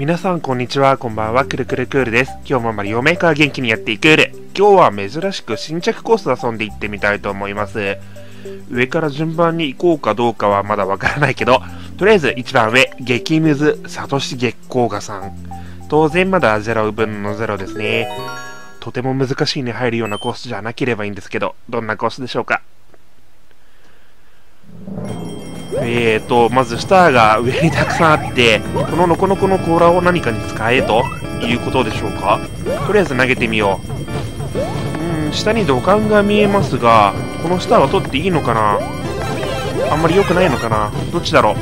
皆さんこんにちは、こんばんは、くるくるクールです。今日もマリオメーカー元気にやっていくーる。今日は珍しく新着コース遊んでいってみたいと思います。上から順番に行こうかどうかはまだわからないけど、とりあえず一番上、激ムズ、サトシ月光河さん。当然まだ0分の0ですね。とても難しいに入るようなコースじゃなければいいんですけど、どんなコースでしょうか。まずスターが上にたくさんあって、このノコノコの甲羅を何かに使えということでしょうか。とりあえず投げてみよう。下に土管が見えますが、このスターは取っていいのかな。あんまり良くないのかな。どっちだろ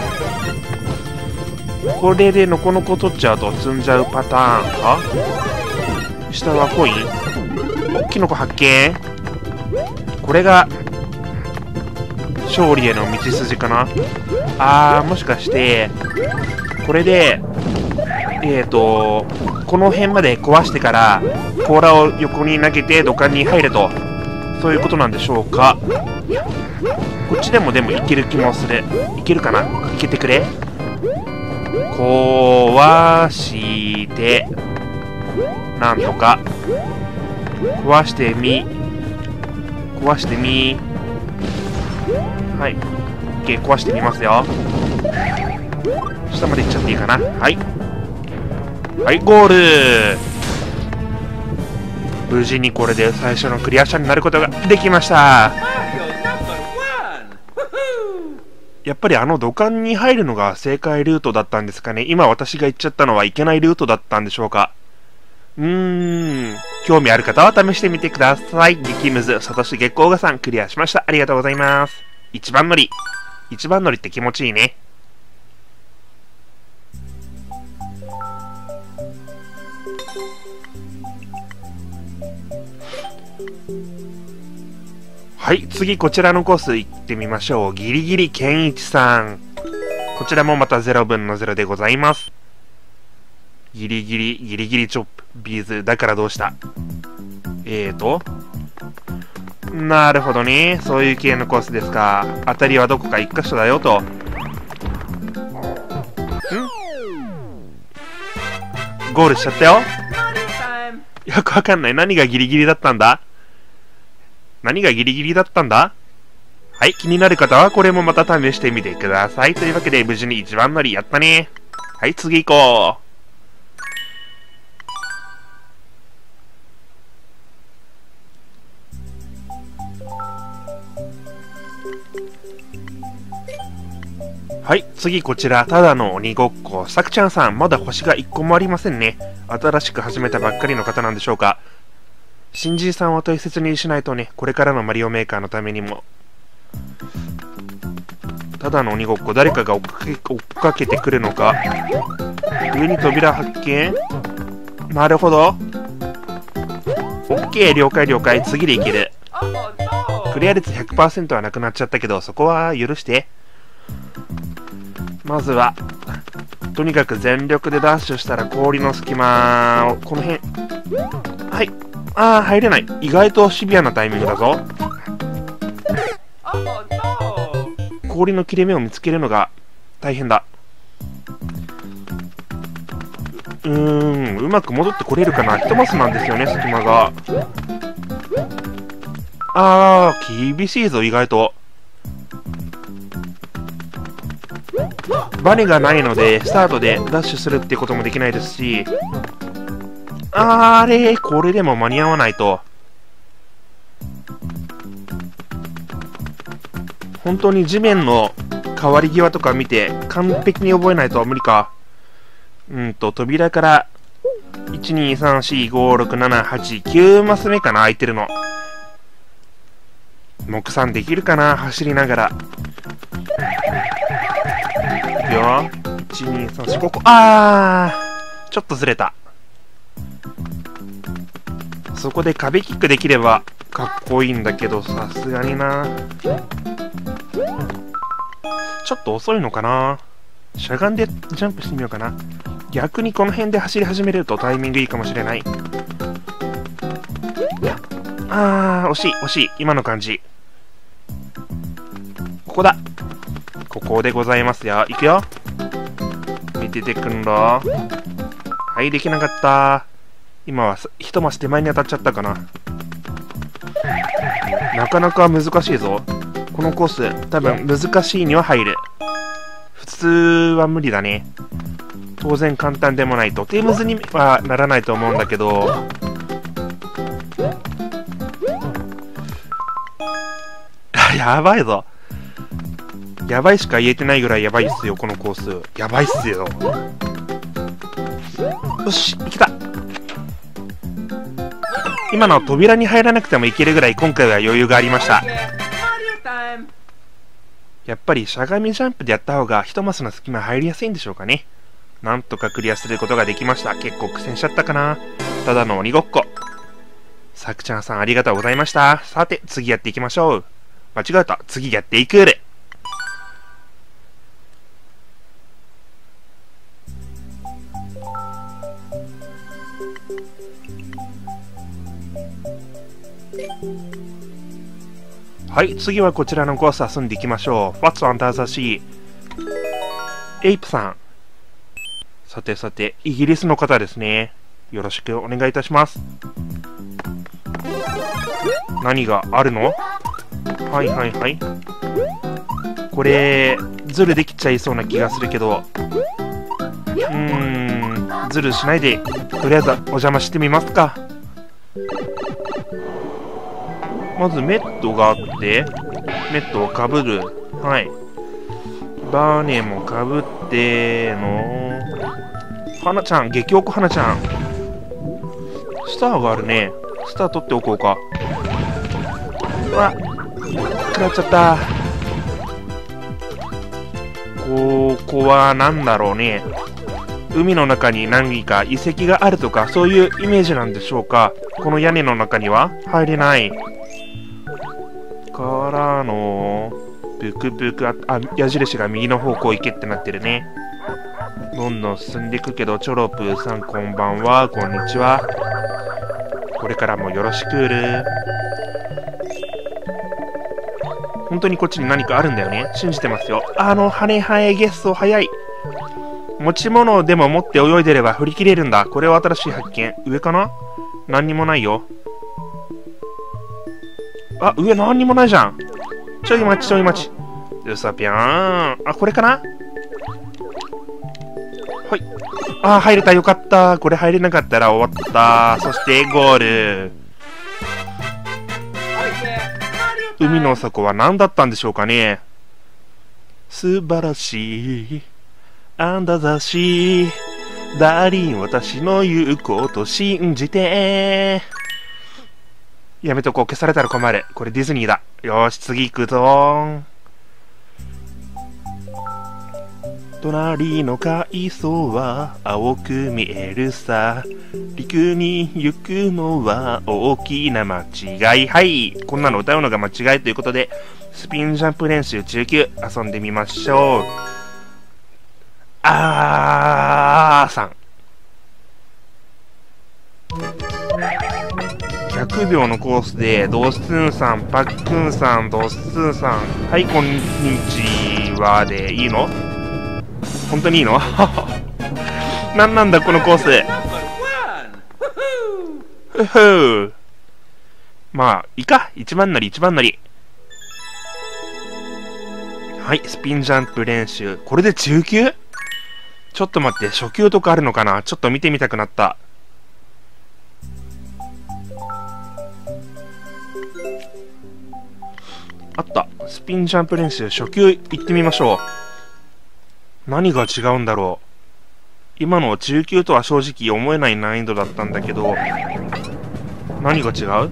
う。これでノコノコ取っちゃうと積んじゃうパターンか。下はコイン。おっきのこ発見。これが勝利への道筋かな。もしかしてこれでこの辺まで壊してから甲羅を横に投げて土管に入れと、そういうことなんでしょうか。こっちでもいける気もする。いけるかな。いけてくれ。壊してなんとか壊してみはい、OK、壊してみますよ。下まで行っちゃっていいかな。はいはい、ゴール。無事にこれで最初のクリア者になることができました。やっぱり土管に入るのが正解ルートだったんですかね。今私が言っちゃったのはいけないルートだったんでしょうか。興味ある方は試してみてください。激ムズ、サトシ月光河さんクリアしました。ありがとうございます。一番乗りって気持ちいいね。はい、次こちらのコース行ってみましょう。ギリギリケンイチさん。こちらもまた0分の0でございます。ギリギリチョップビーズだからどうした。なるほどね。そういう系のコースですか。当たりはどこか一箇所だよと。ゴールしちゃったよ。よくわかんない。何がギリギリだったんだ。はい、気になる方はこれもまた試してみてください。というわけで無事に一番乗りやったね。はい、次行こう。はい、次こちら、ただの鬼ごっこ。さくちゃんさん、まだ星が1個もありませんね。新しく始めたばっかりの方なんでしょうか。新人さんは大切にしないとね、これからのマリオメーカーのためにも。ただの鬼ごっこ、誰かが追っかけてくるのか。上に扉発見。なるほど。OK、了解。次でいける。クリア率 100% はなくなっちゃったけど、そこは許して。まずはとにかく全力でダッシュしたら氷の隙間をこの辺。はい、入れない。意外とシビアなタイミングだぞ。氷の切れ目を見つけるのが大変だ。うまく戻ってこれるかな。1マスなんですよね、隙間が。厳しいぞ、意外と。バネがないのでスタートでダッシュするってこともできないですし、これでも間に合わないと。本当に地面の変わり際とか見て完璧に覚えないと無理か。扉から123456789マス目かな、空いてるの。目算できるかな、走りながら。よ、12345個。ちょっとずれた。そこで壁キックできればかっこいいんだけど、さすがにな。ちょっと遅いのかな。しゃがんでジャンプしてみようかな。逆にこの辺で走り始めるとタイミングいいかもしれない。惜しい。今の感じ。ここだ。ここでございますよ。いくよ。 に出てくんだ。はい、できなかった。今は一マス手前に当たっちゃったかな。なかなか難しいぞ。このコース、多分難しいには入る。普通は無理だね。当然簡単でもないと。テームズにはならないと思うんだけど。やばいぞ。やばいしか言えてないぐらいやばいっすよ、このコース。やばいっすよ。よし、いけた。今の扉に入らなくてもいけるぐらい今回は余裕がありました。やっぱりしゃがみジャンプでやった方が一マスの隙間入りやすいんでしょうかね。なんとかクリアすることができました。結構苦戦しちゃったかな。ただの鬼ごっこ。さくちゃんさんありがとうございました。さて、次やっていきましょう。間違えた。次やっていくる。はい、次はこちらのコース遊んでいきましょう。What's Under the Sea? エイプさん。さてさて、イギリスの方ですね。よろしくお願いいたします。何があるの？はいはいはい。これ、ズルできちゃいそうな気がするけど。ズルしないで、とりあえずお邪魔してみますか。まずメットがあって、メットをかぶる。はい。バーネもかぶっての。花ちゃん、激おこ花ちゃん。スターがあるね。スター取っておこうか。うわ、食らっちゃった。ここは何だろうね。海の中に何か遺跡があるとか、そういうイメージなんでしょうか。この屋根の中には入れない。からの、ブクブク、矢印が右の方向行けってなってるね。どんどん進んでいくけど、チョロプーさんこんばんは、こんにちは。これからもよろしくる。本当にこっちに何かあるんだよね。信じてますよ。ハネハエゲッソ早い。持ち物でも持って泳いでれば振り切れるんだ。これは新しい発見。上かな？何にもないよ。あ、上何にもないじゃん。ちょい待ちちょい待ち。うさぴゃーん。あ、これかな？はい。あ、入れた。よかった。これ入れなかったら終わった。そしてゴール。海の底は何だったんでしょうかね。素晴らしい。アンダーザシー。ダーリン、私の言うこと信じて。やめとこう。消されたら困る。これディズニーだ。よーし、次行くぞー。隣の海藻は青く見えるさ。陸に行くのは大きな間違い。はい。こんなの歌うのが間違いということで、スピンジャンプ練習19遊んでみましょう。さん。100秒のコースで、ドスツーンさん、パックンさん、ドスツーンさん、はい、こんにちはでいいの？本当にいいの？なんなんだこのコース。ふふまあ、いいか。一番乗り、一番乗り。はい、スピンジャンプ練習。これで中級？ちょっと待って、初級とかあるのかな？ちょっと見てみたくなった。あった。スピンジャンプ練習、初級行ってみましょう。何が違うんだろう。今の中級とは正直思えない難易度だったんだけど、何が違う？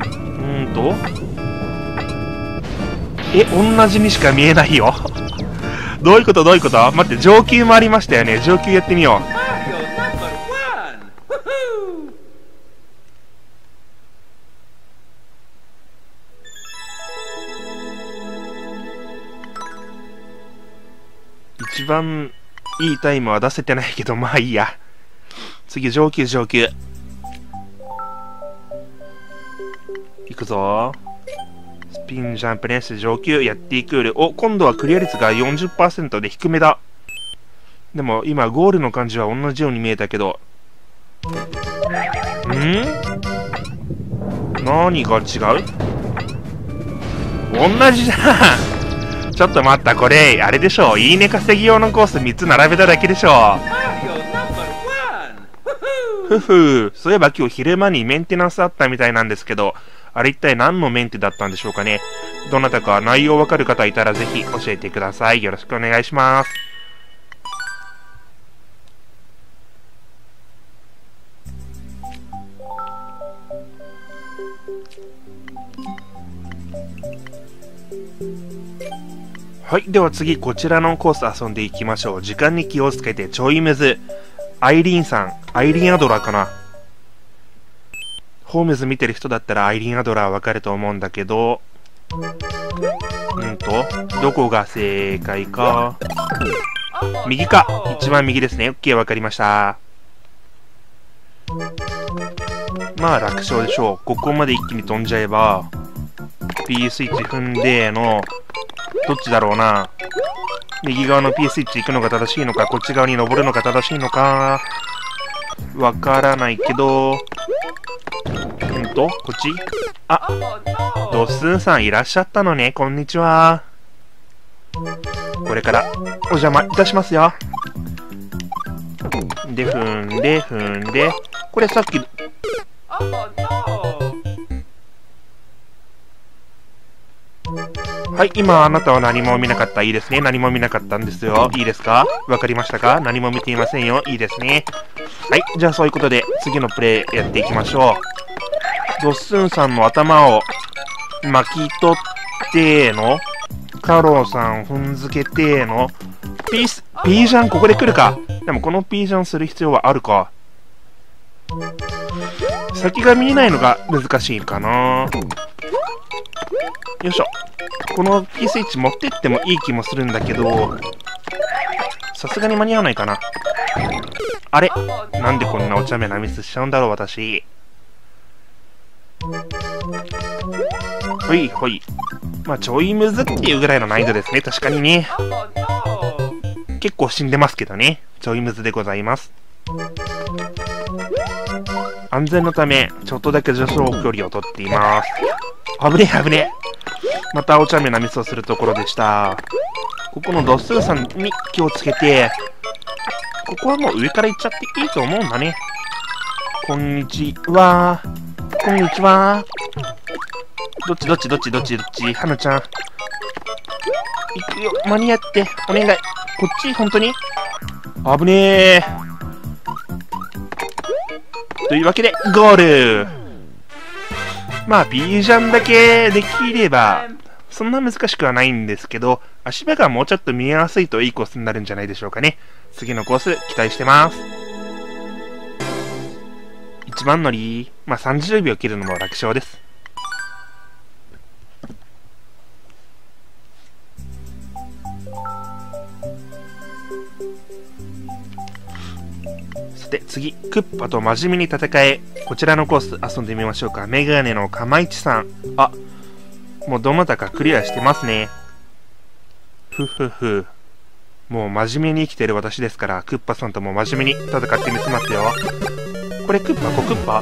同じにしか見えないよ。どういうことどういうこと？待って、上級もありましたよね。上級やってみよう。一番いいタイムは出せてないけど、まあいいや。次、上級上級。いくぞー。スピンジャンプ練習上級やっていくより、今度はクリア率が 40% で低めだ。 でも今ゴールの感じは同じように見えたけど。何が違う？同じじゃん。ちょっと待った、これ、あれでしょ。いいね稼ぎ用のコース3つ並べただけでしょ。ふふ、そういえば今日昼間にメンテナンスあったみたいなんですけど、あれ一体何のメンテだったんでしょうかね。どなたか内容わかる方いたらぜひ教えてください。よろしくお願いします。はい。では次、こちらのコース遊んでいきましょう。時間に気をつけて、ちょいむず。アイリーンさん。アイリーンアドラーかな。ホームズ見てる人だったらアイリーンアドラーわかると思うんだけど、どこが正解か。右か。一番右ですね。OK、わかりました。まあ楽勝でしょう。ここまで一気に飛んじゃえば、P スイッチ踏んでの、どっちだろうな。右側の P スイッチ行くのが正しいのか、こっち側に登るのが正しいのか、わからないけど、こっち？あ、ドッスンさんいらっしゃったのね。こんにちは。これからお邪魔いたしますよ。で、踏んで、これさっき、はい、今あなたは何も見なかった。いいですね。何も見なかったんですよ。いいですか？わかりましたか？何も見ていませんよ。いいですね。はい、じゃあそういうことで次のプレイやっていきましょう。ドッスンさんの頭を巻き取っての、カローさん踏んづけての、ピージャンここで来るか。でもこのピージャンする必要はあるか。先が見えないのが難しいかな。よいしょ。この P スイッチ持ってってもいい気もするんだけど、さすがに間に合わないかな。あれ？なんでこんなお茶目なミスしちゃうんだろう、私。ほいほい。まあ、ちょいむずっていうぐらいの難易度ですね。確かにね。結構死んでますけどね。ちょいむずでございます。安全のため、ちょっとだけ助走距離を取っています。危ねえ危ねえ。またお茶目なミスをするところでした。ここのドッスーさんに気をつけて、ここはもう上から行っちゃっていいと思うんだね。こんにちは。こんにちは。どっちはなちゃん。行くよ。間に合って。お願い。こっち本当に危ねえ。というわけで、ゴール。まあ、P ジャンだけできれば、そんな難しくはないんですけど、足場がもうちょっと見えやすいといいコースになるんじゃないでしょうかね。次のコース、期待してます。一番乗り、まあ30秒切るのも楽勝です。さて次、クッパと真面目に戦え。こちらのコース遊んでみましょうか。メガネのかまいちさん。あ、もうどなたかクリアしてますね。ふふふ。もう真面目に生きてる私ですから、クッパさんとも真面目に戦ってみせますよ。これクッパ？クッパ？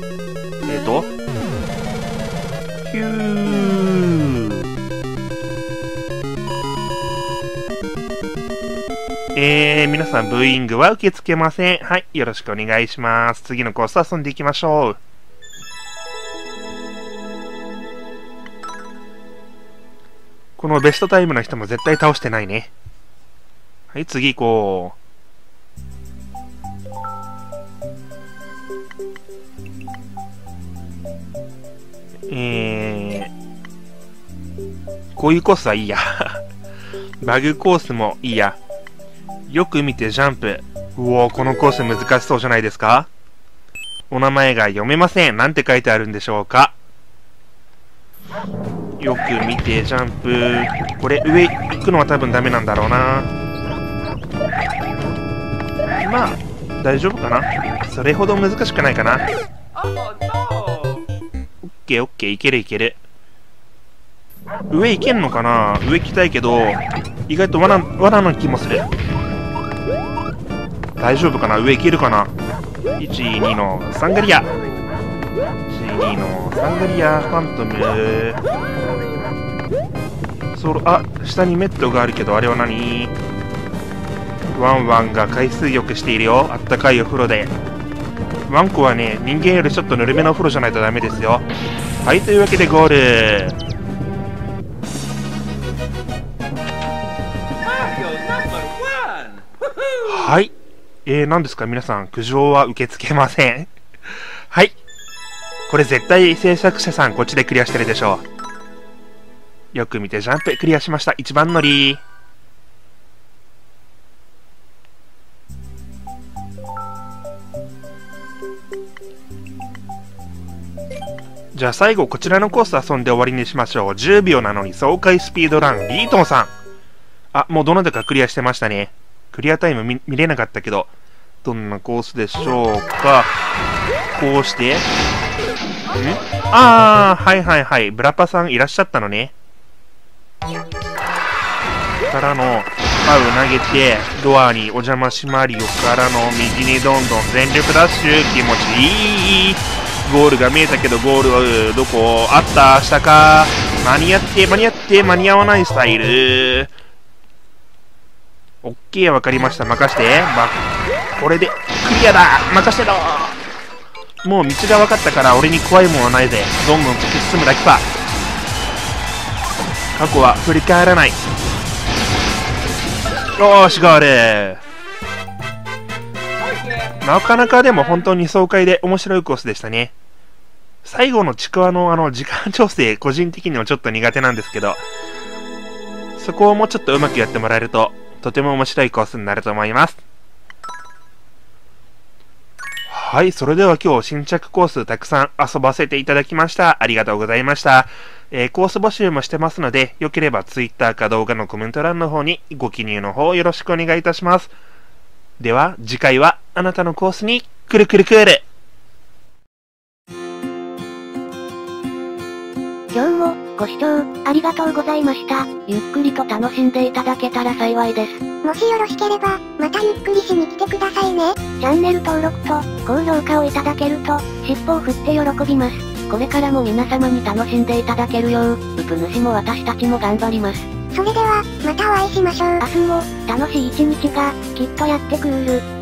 ヒュー。皆さんブーイングは受け付けません。はい、よろしくお願いします。次のコース遊んでいきましょう。このベストタイムの人も絶対倒してないね。はい、次行こう。こういうコースはいいや。バグコースもいいや。よく見てジャンプ。うおー、このコース難しそうじゃないですか？お名前が読めません。なんて書いてあるんでしょうか？よく見てジャンプ。これ上行くのは多分ダメなんだろうな。まあ、大丈夫かな？それほど難しくないかな。オッケーオッケー、いけるいける。上行けんのかな？上行きたいけど、意外と罠の気もする。 大丈夫かな、上行けるかな。12のサンガリア。12のサンガリア、ファントム。あ、下にメットがあるけど、あれは何？ワンワンが海水浴しているよ。あったかいお風呂で。ワンコはね、人間よりちょっとぬるめのお風呂じゃないとダメですよ。はい、というわけでゴール。はい。何ですか皆さん、苦情は受け付けません。はい。これ絶対制作者さんこっちでクリアしてるでしょう。よく見てジャンプクリアしました。一番乗り。じゃあ最後こちらのコース遊んで終わりにしましょう。10秒なのに爽快スピードラン、リートンさん。あ、もうどなたかクリアしてましたね。クリアタイム 見れなかったけど、どんなコースでしょうか。こうして。はいはいはい。ブラパさんいらっしゃったのね。からの、パウ投げて、ドアにお邪魔しマリオからの右にどんどん全力ダッシュ。気持ちいい。ゴールが見えたけど、ゴール、どこあった？下か。間に合って合わないスタイル。オッケー、わかりました。任して。これで、クリアだ！任せろ！もう道が分かったから、俺に怖いもんはないぜ。どんどん突き進むだけか。過去は振り返らない。よーし、ゴール！なかなかでも本当に爽快で面白いコースでしたね。最後のちくわの時間調整、個人的にはちょっと苦手なんですけど、そこをもうちょっとうまくやってもらえると、とても面白いコースになると思います。はい、それでは今日新着コースたくさん遊ばせていただきました。ありがとうございました。コース募集もしてますので、よければ Twitter か動画のコメント欄の方にご記入の方よろしくお願いいたします。では、次回はあなたのコースにくるくるくる。 今日もご視聴ありがとうございました。ゆっくりと楽しんでいただけたら幸いです。 もしよろしければ、またゆっくりしに来てくださいね。 チャンネル登録と高評価をいただけると、尻尾を振って喜びます。これからも皆様に楽しんでいただけるよう、ウプ主も私たちも頑張ります。 それでは、またお会いしましょう。 明日も楽しい一日がきっとやってくる。